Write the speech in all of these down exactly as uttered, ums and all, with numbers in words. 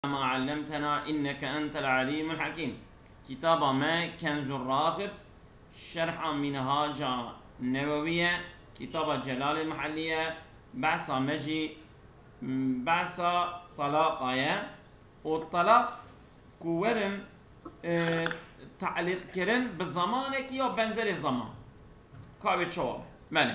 ما علمتنا إنك أنت العليم الحكيم. كتاب ما كنز الراغب، شرح منهاج النووية، كتاب جلال المحلية، بحث مجي بحث طلاقية. والطلاق كورن اه تعليق كرن بالزمانك يا بنزل الزمان كابت شواب مالي.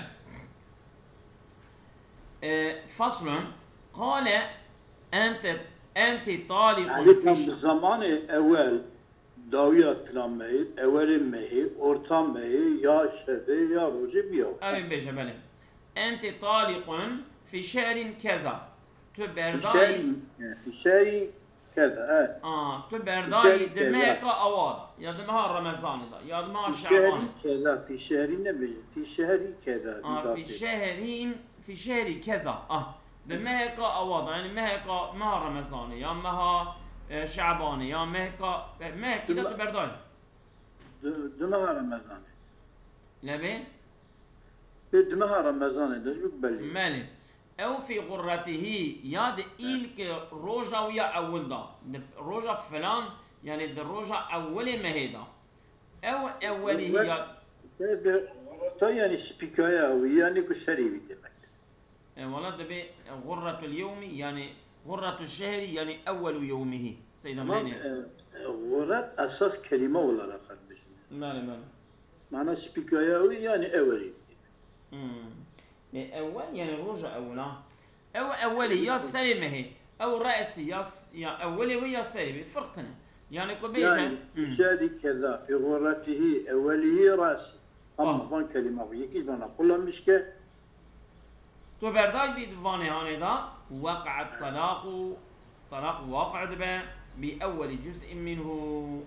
اه فصل قال أنت أنت طالق يعني كان بالزمان أول داوية تلامي أول مهي أورتا مهي يا شبه يا روجي بيو أبي بيجا بلي. أنت طالق في شهر كذا تبرداي في شهر كذا آه تبرداي دمهك أواد يا دمها رمضان ده يا دمها شعبان كذا في شهر نبي في شهر كذا آه في شهرين في شهر كذا آه دمهك أواد يعني مهك مها رمضان يا مها شعبان يا مهك مهك كده تبرداي دمها رمضان لبي دمها رمضان ده يقبل مالي او في غرته ياد إلك روجا ويا أول دا روجا فلان يعني ده روجا أولي مهيدا أو أولي هي تا يعني سبيكايا ويعني كسري demek. والله ده غرة اليوم يعني غرة الشهر يعني أول يومه سيدنا مالي. غرة أساس كلمة ولا لا خدمش. مالي مالي. معنى سبيكايا يعني أولي. امم. أول يعني روجا أولا أو أولي يا سلمة هي أو رأسي يا يا أولي ويا سلمة فرقنا يعني كبيجة يعني شادي كذا في غرته أولي رأسي أما فان كلمة ويكي أنا أقول مشكلة تو برداج بيدفاني هاني دا وقع الطلاق طلاق واقع دبا بأول جزء منه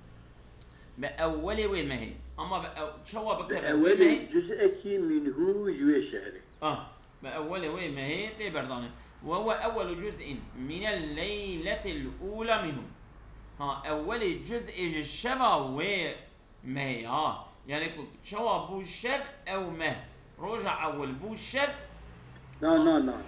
بأول ومهي أما بأو شو بكر بأول جزء منه يوي شهري آه بأول ومهي تبرداني وهو أول جزء من الليلة الأولى منه. ها أول جزء الشبا ومهي ها يعني شو بو الشب أو مه رجع أول بو الشب لا لا لا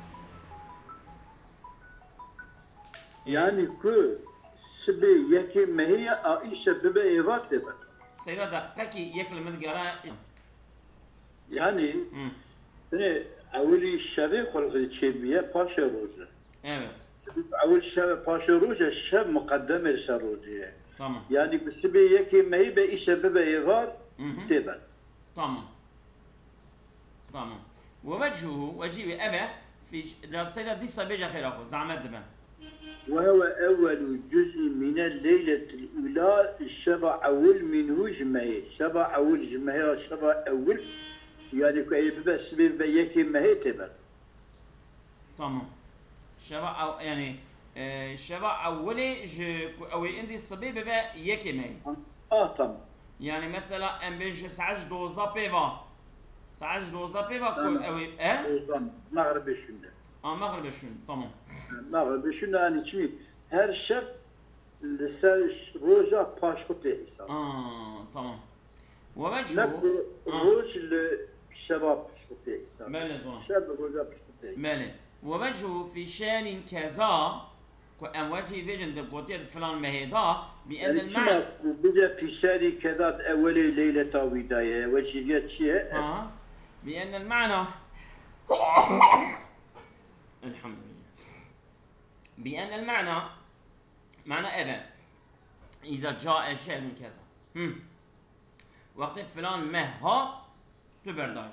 يعني كل سبي يكي مهي عائشة ببا إيرات دبا سيدا دقيقي يكل مدقرا يعني يعني أولي الشبي خلق الشبية باشا روجة evet أول الشبي باشا روجة الشب مقدمة الشروجية tamam يعني بسبي يكي مهي بإيشة ببا إيرات دبا tamam tamam ووجهه وجهه أبا في سيدا دي صبيجة خير أخو زعمت دبا وهو أول جزء من الليلة الأولى الشبع أول منه جمعي شبع أول جمعي شبع أول يعني كأي بس بيكي مهي تبر تمام شبع أو يعني آه شبع أولي ج أو عندي الصبي ببا يكي مهي آه تمام يعني مثلا أم بيج سعج دوزدا بيفا سعج دوزدا بيفا كل أو إيه مغرب شنو آه مغرب شنو تمام مغرب شنو يعني شمي her şef لسه روجا باشوتي حساب اه تمام ووجهه روج الشباب باشوتي حساب مالي الشباب روجا باشوتي مالي ووجهه في شان كذا ام وجهي فيجن دبوتير فلان مهيدا بان المعنى بدا في شان كذا اولي ليله ودايه وجهي شيء اه بان المعنى الحمد لله بان المعنى معنى أبا إذا جاء شيء من كذا هم. وقت فلان ما ها تبرداي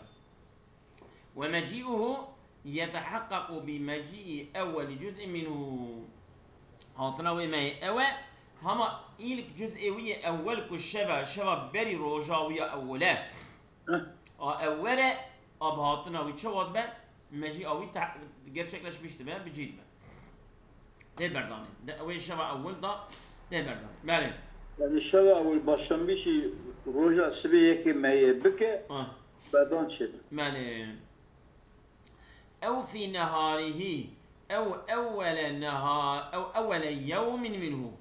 ومجيئه يتحقق بمجيء أول جزء منه هاتناوي ما أو هما إلك جزء ويا أول كشبه شبه بري روجاوية أولا أولا أب هاتناوي شوات با مجيء أوي تع غير شكلش بيشتبه بجيد با تبرداني ده أول شبه أول ده تبرداني مالي يعني الشبه أول باشمبيشي روجا سبيك ما يبكى آه بعدين شد مالي أو في نهاره أو أول نهار أو أول يوم منه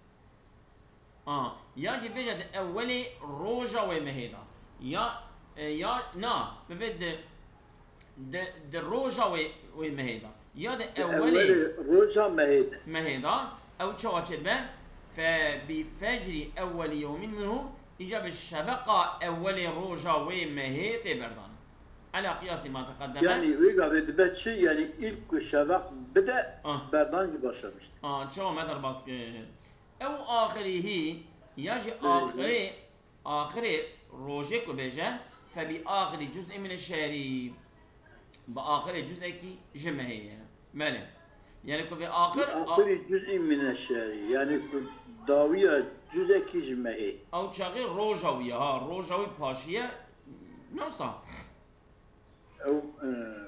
آه يجب بجد أول روجا ومهيدا يا يا نا ببد د د روجا ومهيدا يا ده أول أولي روزا مهيدا مهيدا أو شواتشت به فبفجر أول يوم منه إجاب الشفقة أول روجا ومهيت بردان على قياس ما تقدم. يعني ويقع بدبت شيء يعني إلك الشفق بدأ آه. بردان başlamış. آه شو مدر باسكت أو آخره يجي آخره آخره روجك بيجا فبآخر جزء من الشهر بآخر جزء كي جمعية ماله يعني كو بآخر آخر جزء من الشهر يعني داوية جزء كي جمعية أو شغل روجاوية ها روجاوي باشية نوصا أو آه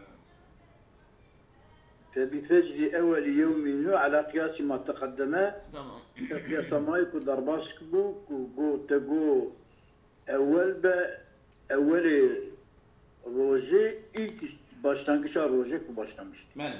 فبفجر أول يوم منه على قياس ما تقدم تمام قياس ما يكون درباسك بو كو تقو أول با أول روجي إلك başlangıç روجي كو başlamış. ماله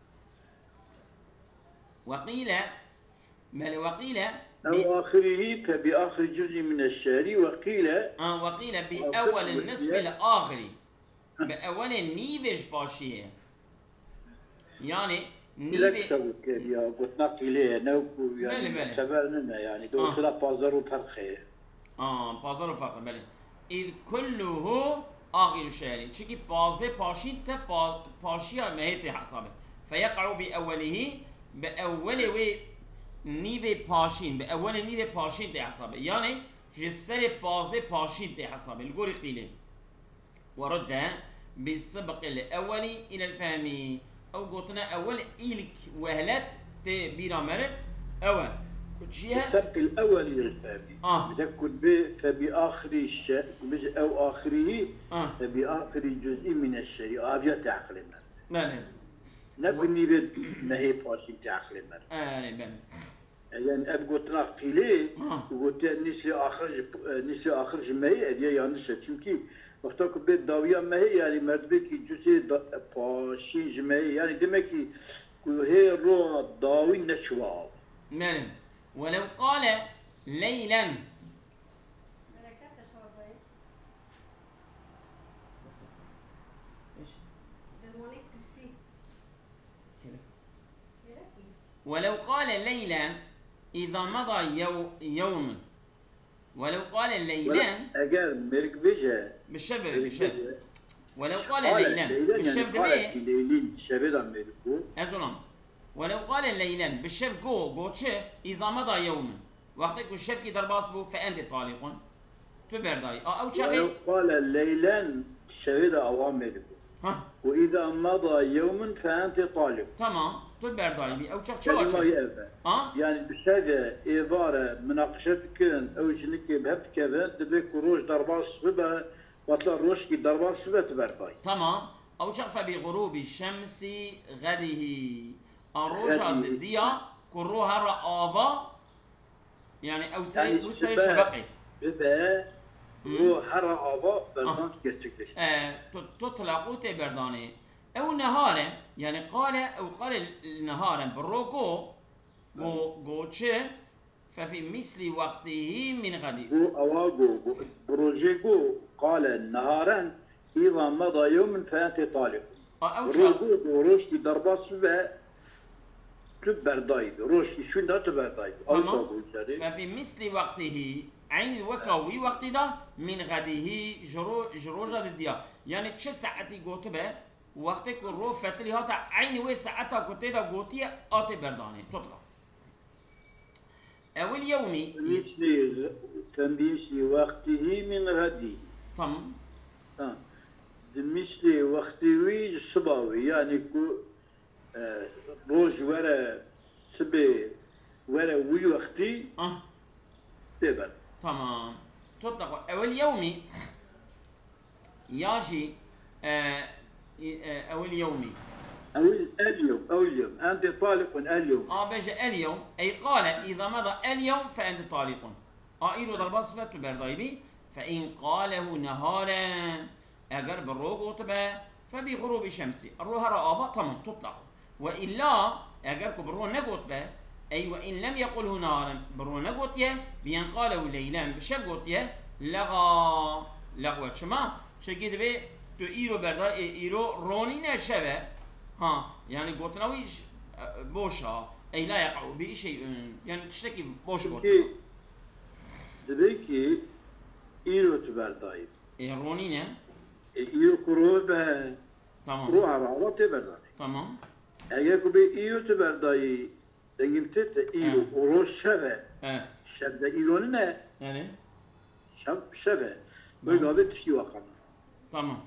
وقيل ماله وقيل أو آخره فبآخر جزء من الشهر وقيل آه وقيل بأول النصف الآخر بأول نيفج باشية يعني نيفج نيفج سوت يا قلت نقيله نوكو يعني بله بله. سبرنا يعني دو آه. طلع بازار وفرخه آه بازار فقط بله إذ كله آخر الشهر çünkü bazı پاشید تا پاشیا مهیت حسابه فيقع بأوله بأول و نیو پاشین بأول نیو پاشین ته حسابه يعني جسر بازده پاشید ته حسابه الجوري قيله ورد بالسبق الأولي إلى الفهم أو قلتنا أول إلك وهلت تبيرا مرد أول كتشيها السبق الأول إلى الفهم آه. بتكون ب فبآخر الشهر أو آخره آه. فبآخر جزء من الشهر آفيا تعقل من بله نكون نيو نهي باشين تعقل من آه بله يعني أب قلتنا قيله آه. وقلت نسي آخر نسي آخر جمعي أديا yanlış çünkü وقتا که به داویه مهی یعنی مرتبه که جزء پاشین جمعی یعنی demek ki هي رو داوی نشوال بله ولو قال ليلا ملكات شربي ايش دلمونيك بسي ولو قال ليلا إذا مضى يو يوم ولو قال ليلا اگر مرگ بجه بالشبه بالشبه ولو قال قال ليلا ليلا بالشبه يعني قال دبي في ليلين شبه مرگو أزلم ولو قال ليلا بالشبه جو جو شف إذا مضى يوم وقتك الشف كي درباس بو فأنت طالق تبرداي أو ولو شغل قال ليلا شبه اوام مرگو ها وإذا مضى يوم فأنت طالب تمام تبرداي بي أو شغل شو كلمة شو هي أبا ها يعني بساقة عبارة مناقشة كن أو جنك بهفت كذا دبك روش درباس ببا وطلع روش كي درباس ببا تبرداي تمام أو شغل فبغروب الشمس غده الروجة غده. الديا كروها رآبا يعني أو سري يعني أو سري الشباب شبقي ببا رو حر آبا بردان gerçekleşti. آه تطلق تبرداني أو نهارا يعني قال أو قال نهارا بالروكو جو جو تشي ففي مثل وقته من غد Bu avago, bu proje go قال نهارا إذا مضى يوم فأنت طالب. أو شغل روجو روش كي درباس ببا تبرداي روش كي شو ده تبرداي. أو تمام تقول شري. ففي مثل وقته عين الوكاوي وقت ده من غده جرو جروجة الديا يعني تش ساعتي قوت به وقتك رو فتري هاتا عين وي ساعتها قوت ده قوتي آتي برداني تطلع أول يومي مثل تنبيش وقته من غدي. تمام ها. مثل وقته صباوي يعني كو آه، روج ورا سبي ورا وي وقتي اه تبر. تمام تطلق أول يومي ياجي آه آه أول يومي أول اليوم أول اليوم أنت طالق اليوم. اه بيجي اليوم أي قال إذا مضى اليوم فأنت طالق اه إيرو ضربة صفة بردايبي فإن قاله نهارا أجر بالروق وتبا فبغروب الشمس الروح رآبا تمام تطلق وإلا أجركم بالروح نقوت به أي وإن لم يقله نهارا بالروح نقوت يه بين قاله ليلا بشقوت يه لغا لغوة شما شكيد بي تو إيرو برداي إيرو روني نشبه ها يعني قوتناويش بوشا أي لا يقع به شيء يعني تشتكي بوش Çünkü قوتنا dedi ki İro tüberdayı. إيه رونينا E İro kuru be تمام kuru hava tüberdayı. تمام Eğer ku be İro tüberdayı dengimte de İro Evet. oro şeve. إيه Şevde İro'nu ne? يعني Şev şeve. Böyle abi tişi vakan. تمام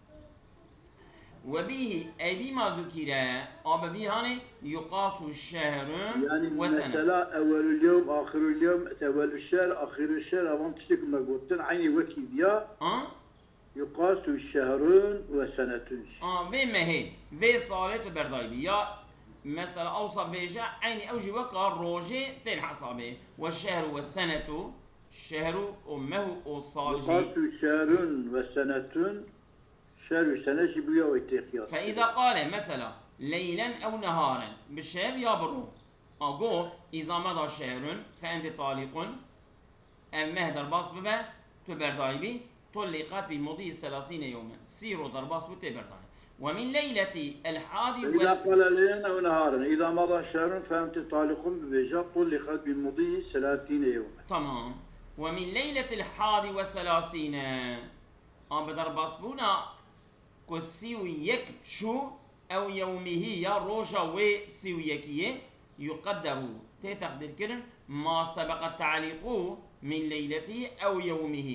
وبه أي بما ذكر أو به هاني يقاس الشهر Yani وسنة mesela evvelül yevm, ahirül yevm, evvelül şer, ahirül şer, avan tiştik megotten aynı vekil ya أه yukasu şehrün ve senetün. اه في ما هي في صالة بردايبي يا مثلا اوصى بيجا عيني اوجي وقع روجي تين حسابي والشهر والسنة الشهر امه وصالجي Yukasu şehrün ve senetün şerü sene jibuya ve tekiyat. فاذا قال مثلا ليلا او نهارا بالشهر يا برو اقو اذا مضى شهر فانت طالق ام مهدر باص ببا تبردايبي طلقت بمضي ثلاثين يوما سيرو درباص بتبردايبي ومن ليلة الحادي إذا وال... قال ليلا أو نهارا إذا مضى شهر فأنت طالق ببيجا طلقت بالمضي ثلاثين يوما. تمام ومن ليلة الحادي والثلاثين أم بدر باسبونا كسيو يك شو أو يومه يا روجا وسيو يكيه يقدر تقدر كرن ما سبق تعليقه من ليلته أو يومه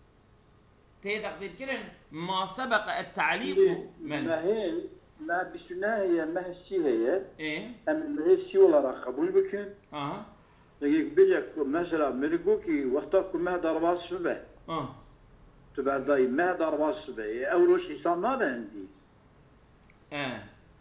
تقدر كرن ما سبق التعليق من ما هي ما بسنا هي ما هي هي إيه أم ما هي سي ولا قبول بكن. آه دقيق بيجك مثلا مرقو كي وقتك ما ضربات سبع آه تبرداي ما ضربات سبع أول شيء حساب ما عندي. آه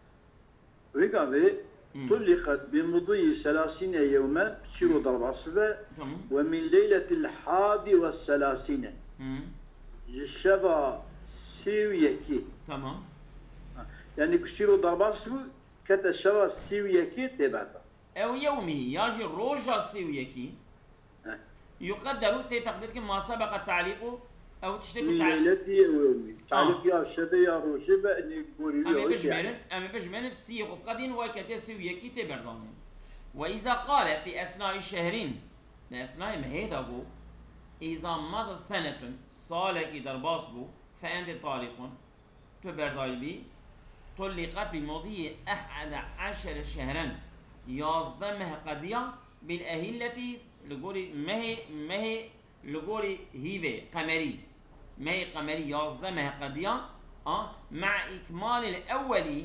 ويقابل مم. طلقت بمضي ثلاثين يوما شيرو ضربات سبع تمام ومن ليلة الحادي والثلاثين مم. الشبا سيو يكي تمام يعني كشيرو ضربات سبع كتا الشبا سيو يكي تبردا. أو يومه يجي روجا سيويكي أه. يقدر تقدر ما سبق التعليق أو تشتكي من تعليق ليلتي ويومي تعلق يا شبا يا روشبا اني يقولي أمي له بجمرن أمي بجمرن سيق قدين وكتي سيويكي تبردان وإذا قال في أثناء الشهرين لأثناء ما هيدا بو إذا مضى سنة صالك درباس بو فأنت طالق تبرداي بي طلقت بمضي أحد عشر شهرا يازده مهقدية بالأهلة لقولي مهي مهي لقولي هيفي قمري مهي قمري يازده مهقدية أه مع إكمال الأولي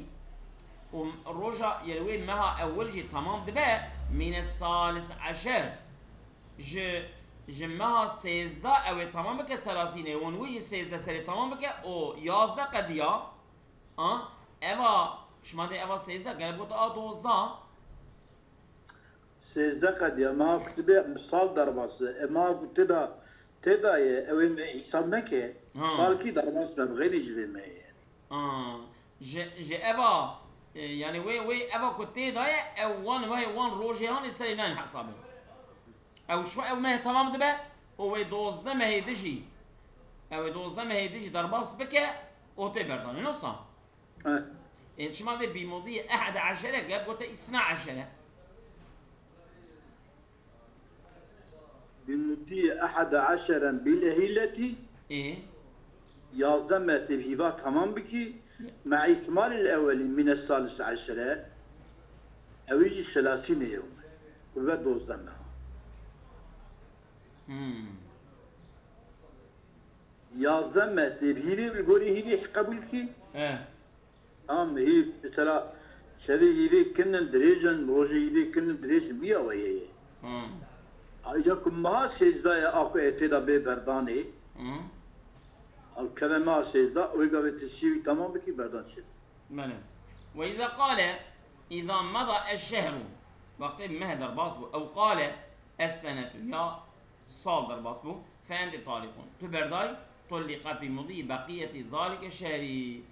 والرجع يلوي مها أول جي تمام دبا من الثالث عشر ج جمها سيزده أو تمام بك ثلاثين ونويجي سيزده سري تمام بك أو يازده قدية أه اوا شما ده اوا سيزده قال بوتا آ دوزده سيزده قد يا ما كتبه مثال درباسه اما كتبه تدايه او حساب مكه ها. سالكي درباسه غير يجري ما يعني. اه ج ج اوا يعني وي وي اوا كنت ده او وان وي وان روجي هان سينان حسابه او شو او ما هي تمام دبا او دوزده ما هي دجي او دوزده ما هي دجي درباس بك او تبردان نوصا ها. شما ده بمضي أحد عشر قال قلت اثنا عشر بالمدية أحد عشرا بالأهلة ايه يازدم تبهيبات تمام بكي مع إكمال الأول من الثالث عشر أو يجي ثلاثين يوم وبعد دوزدم امم يازدم تبهيري بالقولي هيدي قبل كي اه أم هي مثلا شذي هيدي كنا دريجن روجي هيدي كنا دريجن بيا وياه امم أيجاكم ما سيزدا يا أكو اعتدا ببرداني امم الكلام ما سيزدا ويقابل تسيوي تمام بكي بردان شد. بلى وإذا قال إذا مضى الشهر وقت مهدر باصبو أو قال السنة يا صادر باصبو فأنت طالق تبرداي طلقت بمضي بقية ذلك الشهر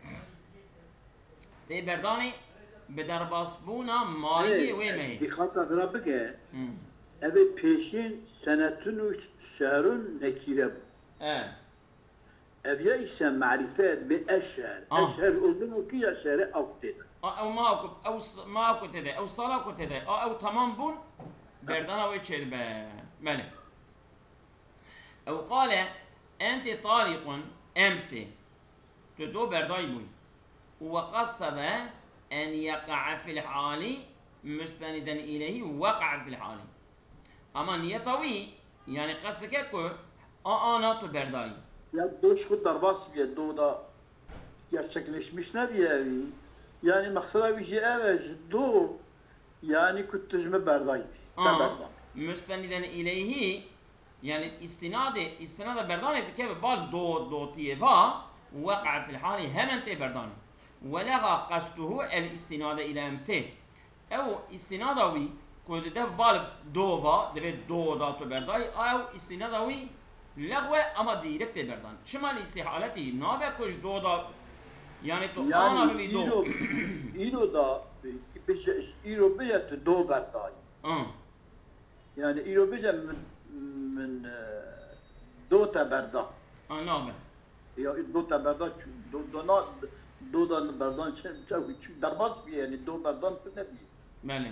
تبرداني بدر باصبونا ماي ويمه دقت ربك امم evet peşin senetün şehrün nekire bu. اه Ev ya ise marifet bir eşher. Ah. Eşher oldu mu ki ya şehre aktif. او ماكو او ماكو تدا او صلاة تدا او تمام بون بردانا ويتشير بملك او قال انت طالق امس تدو برداي بوي وقصد ان يقع في الحال مستندا اليه وقع في الحال اما نيتوي يعني قصدك اكو انا تو برداي Ya do şu darbas bir doğuda gerçekleşmiş ne diye yani maksada bir şey evet do yani kuttujme berday. اه مستندا اليه يعني استناد استناد برداني كيف بال دو دو تيفا وقع في الحال هم انت برداني ولغى قصده الاستناد الى امسه او استنادوي كود ده بال دوفا ده دو داتو برداي او استنادوي لغوه اما ديركت بردان شمال استحالتي نابه كش دو دا يعني تو انا ببي دو İro da bir İro bir do berday. اه Yani İro bir min min do ta berda. اه نابه Ya do ta berda do do na do da berdan çok darbas bir yani do berdan ne diye. بله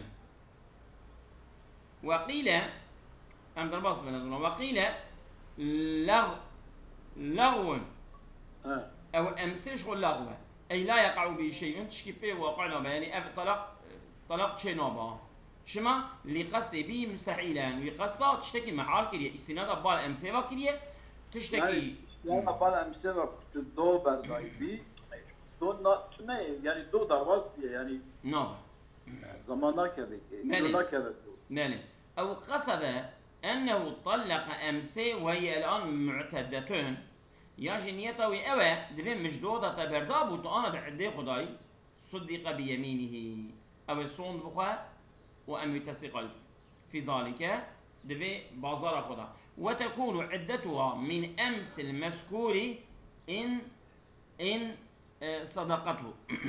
وقيل أم درباص بنا وقيل لغ لغو Ha. أو أمسش لغوة أي لا يقع به شيء تشكي به وقعنا به يعني أف طلاق طلاق شيء نابا شما لقصد به مستحيلا وقصده تشتكي محال كريه استناد بال أمسيوا كريه تشتكي Yani bana emse var do berday bir do na ne yani do darbas bir yani نابا zamanlar kebek. Meli. Zamanlar kebek. ماله أو قصد أنه طلق أمسي وهي الآن معتدتون ياجي نيتوي أوى دبين مجدودة تبرداب وتأنا دعدي خداي صدق بيمينه أو الصون بخوا وأم يتصدق في ذلك دبي بازار خدا وتكون عدتها من أمس المذكور إن إن صدقته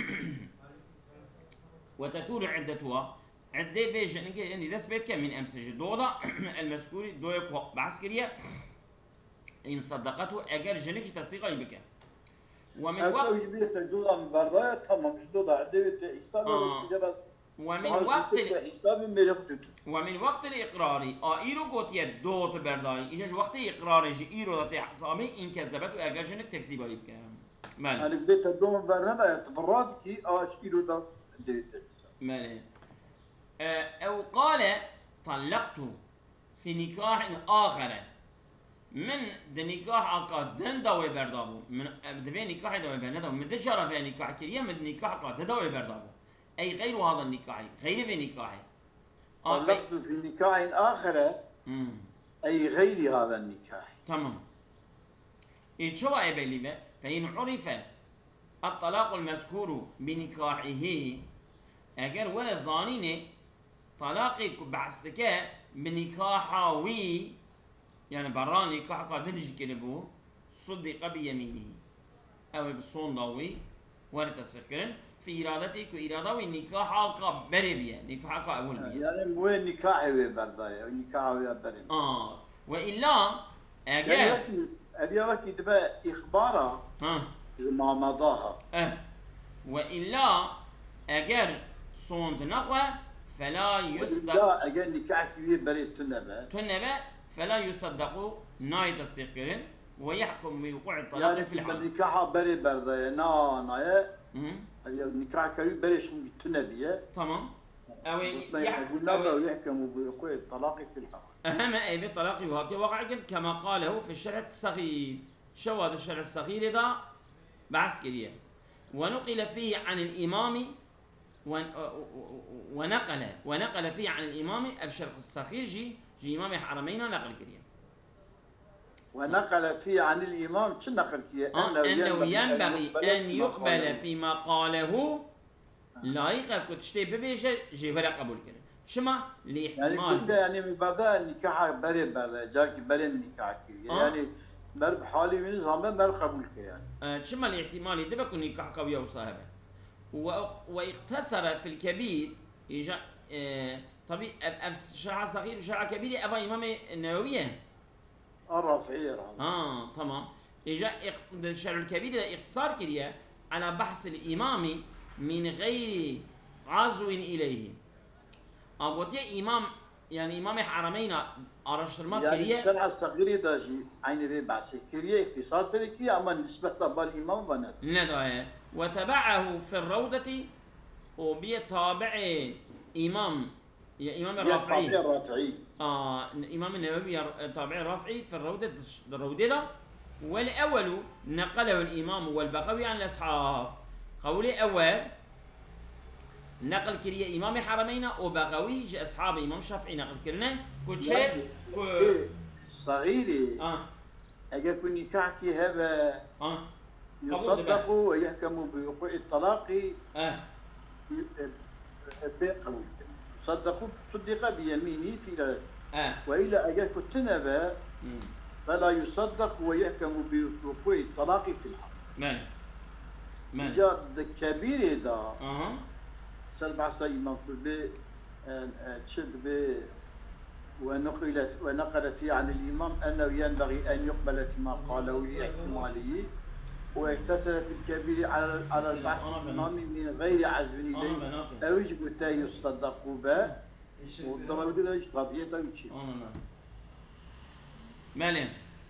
وتكون عدتها عدة بيج يعني دس بيت كم من أمس جدودة المذكور دويك بعسكرية إن صدقته أجر جنك تصديقه يبكى ومن وقت ومن وقت ومن وقت الإقرار آيرو قوت يدوت برداي إيش وقت إقرار جي إيرو ذات حسابي إن كذبت وأجر جنك تكذيبه يبكى مال يعني بديت الدوم برنامج تبرد كي آش إيرو ده مال أو قال طلقت في نكاح آخر من د نکاح آقا دن دوی بردابو من دبی نکاح دوی بردابو من دجارة في نکاح كريه من نکاح آقا دوی بردابو أي غير هذا النكاح غير في نكاح طلقت في نكاح آخر أي غير هذا النكاح تمام إيه شو أي بليبه فإن عرف الطلاق المذكور بنكاحه أجر ولا زانينه طلاقي بعستك بنكاحوي يعني براني كحقا دنج كلبو صدق بيمينه أو بصون ضوي ورد السكرن في إرادتي كإرادة نكاح عقا بريبيا نكاح عقا أول بيا يعني مو نكاح وبرداية نكاح وبرداية آه وإلا أجا يعني أبي وقت تبى إخبارها ها ما مضاها أه وإلا أجر صوند نقوى فلا يصدق لا أجر نكاح كبير بريد تنبه تنبه فلا يصدق ناي تصديقين ويحكم بوقوع الطلاق يعني في الحال النكاح بري برداية نا نايا النكاح كبير بري شو تنبيه تمام أو يحكم أو يحكم بوقوع الطلاق في الحال أهم أي بالطلاق وهكذا وقع كما قاله في الشرع الصغير شو هذا الشرع الصغير ده بعسكرية ونقل فيه عن الإمام ونقل ونقل فيه عن الإمام الشرع الصغير جي جي إمام حرمين نقل كريه ونقل فيه عن الإمام شو نقل فيه؟ أنه, أنه ينبغي أن يقبل فيما قاله لايق كتشتي ببيجة جبل قبول كره شما لاحتمال يعني يعني من بعد النكاح بري بري جاك بري النكاح كريه آه. يعني مر بحالي من زمان مر قبول كره يعني آه شما لاحتمال يدبا كون نكاح قوي وصاحبه واقتصر في الكبير يجا آه طبيعي شرع صغير وشرع كبير أبا إمام النووية الرافعية آه تمام إجا الشرع الكبير اختصار كريه على بحث الإمامي من غير عزو إليه. أبوتي إمام يعني إمام حرمين أرشترمات يعني كريه الشرع الصغير داجي عين ذي بعث كريه اختصاص لكي أما نسبة بالإمام بنا ندعه وتبعه في الروضة وبيتابع إمام يا إمام الرافعي الرافعي آه إمام النووي تابع الرافعي في الروضة الروضة. والأول نقله الإمام والبغوي عن الأصحاب. قولي أول نقل كريه إمام حرمين وبغوي جاء أصحاب إمام الشافعي نقل كرنا كل شيء صغيري آه أجا كوني كعكي هذا آه يصدق ويحكم بوقوع الطلاق آه صدقوا صدق بيمينه في ذلك آه وإلا أجا كتنبا فلا يصدق ويحكم بوقوع الطلاق في الحق. من من جاد كبير دا أها سلبع سيما ب تشد ب ونقلت ونقلت عن الإمام أنه ينبغي أن يقبل فيما قاله لاحتماله واقتصر في الكبير على على البحث الإمام من غير عزم إليه أو يجب تا يصدق به والضرر كذا يشتغل يتوجه. مالين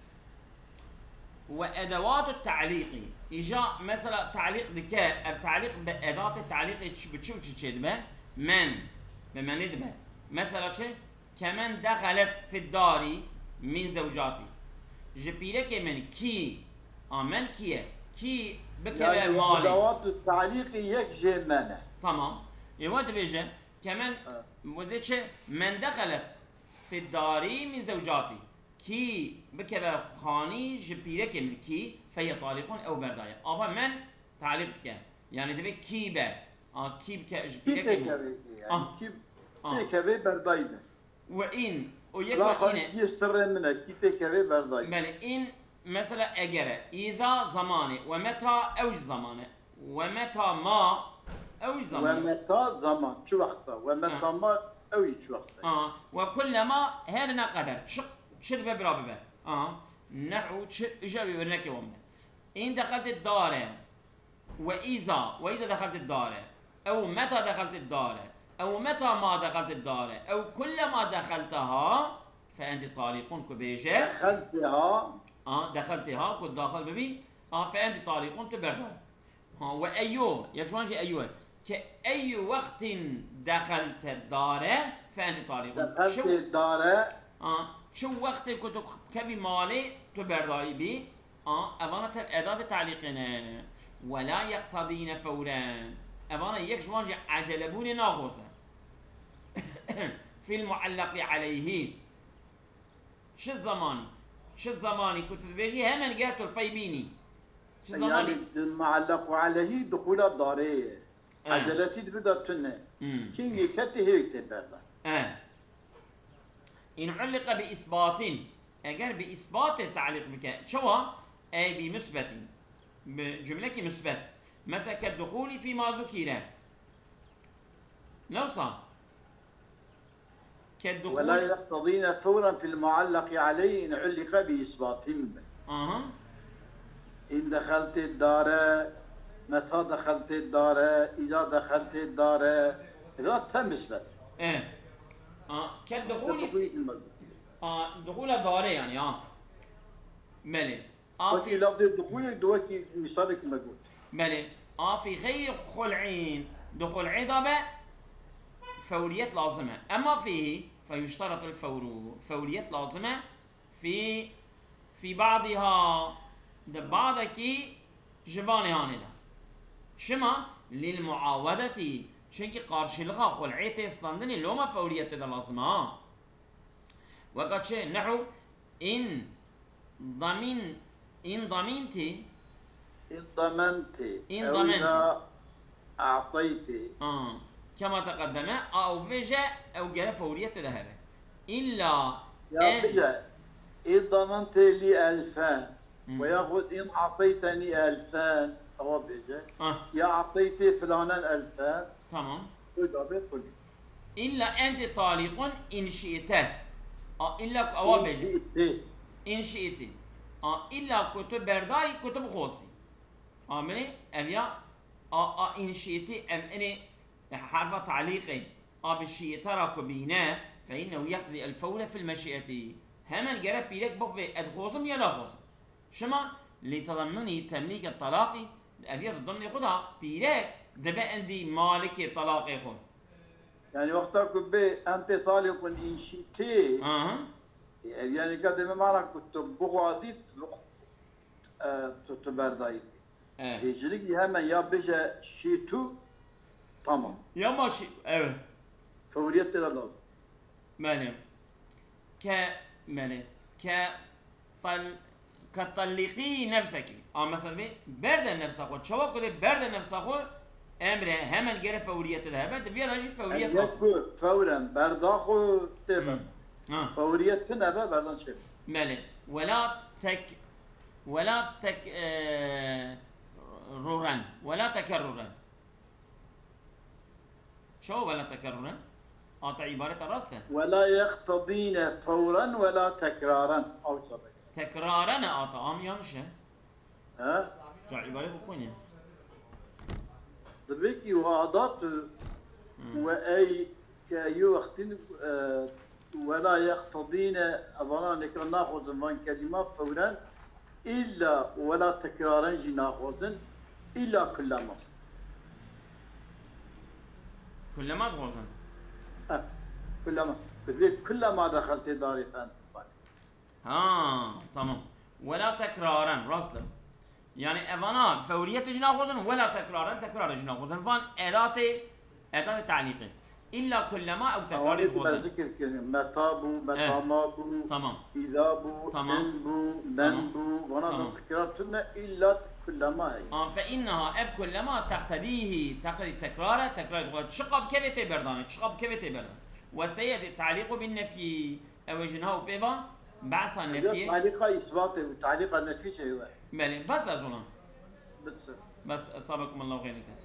وأدوات التعليق إجا مثلا تعليق ذكاء التعليق بأداة التعليق بتشوف تشيد به من بمن به مثلا شيء كمان دخلت في الدار من زوجاتي جبيرك من كي عمل كي كي بكبر يعني مالي أدوات التعليق يكجي منه تمام يود بيجي كمان آه. وديتش من دخلت في الدار من زوجاتي كي بكبر خاني جبيرك من كي فهي طالق او بردايه ابا من تعليقتك يعني تبي كي به اه كي بك جبيرك كيف من يعني اه كيف اه كيف برداينه وإن لا ويكفى خالص إن يستر منه كيف كيف برداينه بل إن مثلا أجر إذا زمانه ومتى أو زمانه ومتى ما أو زمانه ومتى زمان شو وقته ومتى آه. ما أو شو وقته آه وكلما هنا قدر شق شد ببرابه آه نحو جاوي ورنك ومن إن دخلت الدار وإذا وإذا دخلت الدار أو متى دخلت الدار أو متى ما دخلت الدار أو كلما دخلتها فأنت طالق كبيجة دخلتها آه دخلتها كنت داخل ببي آه فأنت طالق تبردها آه وأيوه يجوانجي أيوه كأي وقت دخلت الدار فأنت طالق دخلت الدار آه شو وقت كنت كبي مالي تبرداي بي آه أبانا أداة تعليقنا ولا يقتضين فورا أبانا يكشوانجي عجلبوني ناغوزة في المعلق عليه شو الزماني شو الزماني كنت بيجي هم لقيته البيبيني شو الزماني يعني المعلق عليه دخول الدار آه. عجلتي تبدأ امم كيني كتي هيك تبرد اه إن علق بإثبات أجر بإثبات التعليق بك شو أي بمثبت بجملة مثبت مثلا كالدخول فيما ذكر نوصل كالدخول ولا يقتضين فورا في المعلق عليه إن علق بإثبات اها إن دخلت الدار متى دخلت الدار إذا دخلت الدار إذا تم إثبات ايه اه كالدخول دخول المذكور اه دخول داره يعني اه ملي اه وفي في لفظ الدخول دوكي مثالك المقول ملي اه في غير خلعين دخول عضبة فورية لازمة اما فيه فيشترط الفور فورية لازمة في في بعضها ده بعضك جباني هاندا شما للمعاودة شنكي قارش لغا خلعيت اسلاندني لو ما فورية ده لازمة وقد شيء نحو إن ضمين إن ضمنتي إن ضمنت إن أو ضمنت. إذا أعطيت آه كما تقدم أو بجا أو جرى فورية ذهب إلا يا إن بجا إن ضمنت لي ألفان مم. ويأخذ إن أعطيتني ألفان أو بجا آه يا أعطيت فلانا ألفان تمام وإذا بيقول إلا أنت طالق إن شئت آه إلا أو بجا جئت إن شئت آه إلا كتب برداي كتب خوصي آمني أبيا ا ا ان شئت ام ان حرف تعليق ا بالشيء ترك بينا فانه يقضي الفور في المشيئه هم الجرب بيلك بقى ادخوزم يلا خوزم شما لتضمني تمليك الطلاق ابيض الضمن خدها بيلك دبا عندي مالك الطلاق خود يعني وقتك به أنت طالق إن شئت اها يعني قد ما معنى كنت بغوازيت تتبرداي اه هيجريك هما يا بجا شيتو tamam يا ماشي evet فوريت لازم ماله ك ماله ك طل كطلقي نفسك اه مثلا بي برد نفسك وتشوف كده برد نفسك امره هم الجرى فوريه الذهب في هذا فوريه يسكو فورا برداخو تمام اه فوريت نبا بردان شيء ماله ولا تك ولا تك آه رورا ولا تكررا شو ولا تكررا؟ أعطى عبارة الرسل ولا يقتضين فورا ولا تكرارا أو شبه تكرارا أعطى أم يمشي ها شو عبارة بكونيا دبيكي وعادات وأي كأيو وقتين آه ولا يقتضين أظن أنك ناخذ من كلمة فورا إلا ولا تكرارا جي ناخذ إلا كلما كلما تغوصن أه. كلما بديت كلما دخلت داري فانت ها تمام ولا تكرارا رسل يعني أفنان فورية جناخذن ولا تكرارا تكرار جناخذن فان أداة أداة تعليق إلا كلما أو تكرار أولي غوصن ذكر كلمة متابو متامابو تمام إذابو تمام. إنبو منبو وانا تمام. تكرار تنا إلا كلما هي آه فإنها أف كلما تقتضيه تقتضي التكرار تكرار الغوصن شقب كيف تبردان شقب كيف تبردان وسيد التعليق بالنفي أو جناه بيبا بعث النفي تعليق إثبات وتعليق النفي شيء واحد بله بس أظن بس بس أصابكم الله خير كثير